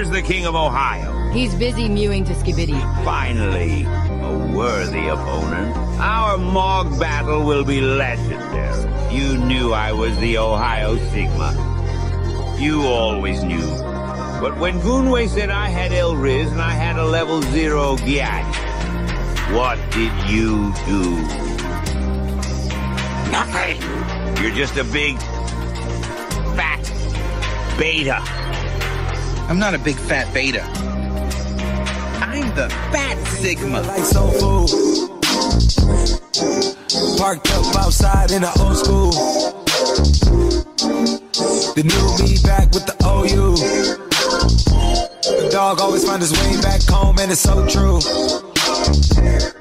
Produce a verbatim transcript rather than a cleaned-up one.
Where's the King of Ohio? He's busy mewing to skibidi. Finally, a worthy opponent. Our Mog battle will be legendary. You knew I was the Ohio Sigma. You always knew. But when Goonway said I had El Riz and I had a level zero Gyat, what did you do? Nothing. You're just a big, fat beta. I'm not a big fat beta. I'm the fat Sigma. Like soul food. Parked up outside in the old school. The new me back with the O U. The dog always find his way back home, and it's so true.